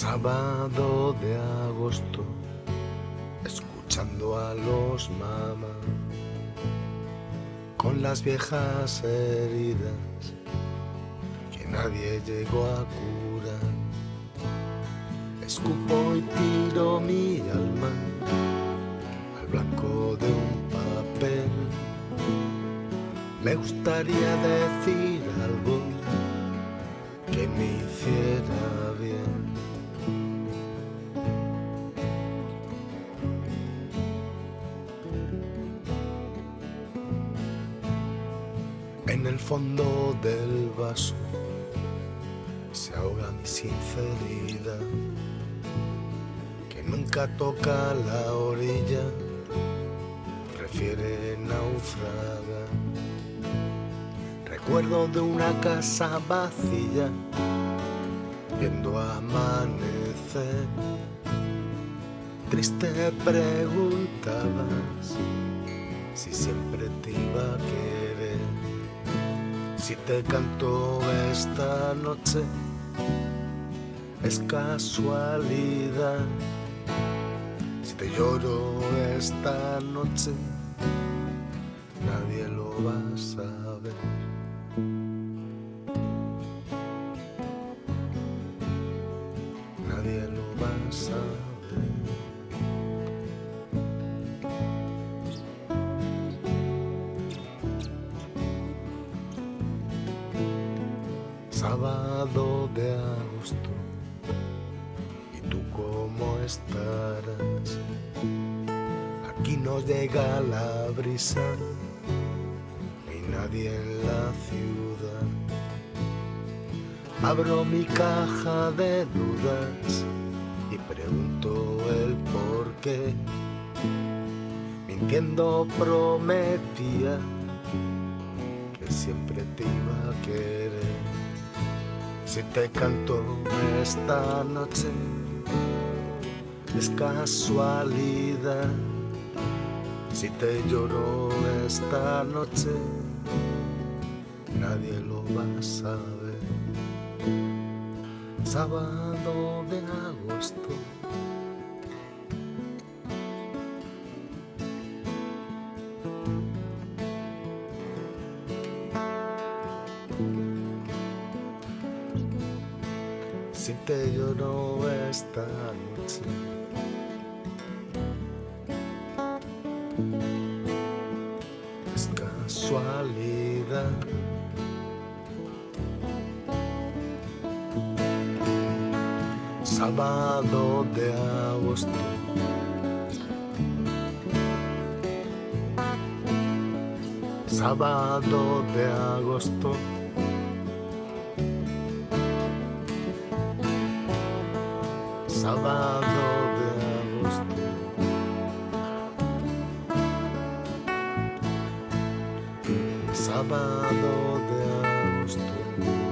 Sábado de agosto, escuchando a los mamás con las viejas heridas que nadie llegó a curar. Escupo y tiro mi alma al blanco de un papel. Me gustaría decir algo que me hiciera bien. En el fondo del vaso se ahoga mi sinceridad, que nunca toca la orilla, prefiere naufragar. Recuerdo de una casa vacía, viendo amanecer. Triste preguntabas si siempre te iba a querer. Si te canto esta noche es casualidad. Si te lloro esta noche nadie lo va a saber. Nadie lo va a saber. Sábado de agosto, ¿y tú cómo estarás? Aquí no llega la brisa, ni nadie en la ciudad. Abro mi caja de dudas y pregunto el por qué. Mintiendo prometía que siempre te iba a querer. Si te canto esta noche es casualidad. Si te lloro esta noche nadie lo va a saber. Sábado de agosto, si te lloro esta noche es casualidad. Sábado de agosto, sábado de agosto, sábado de agosto, sábado de agosto.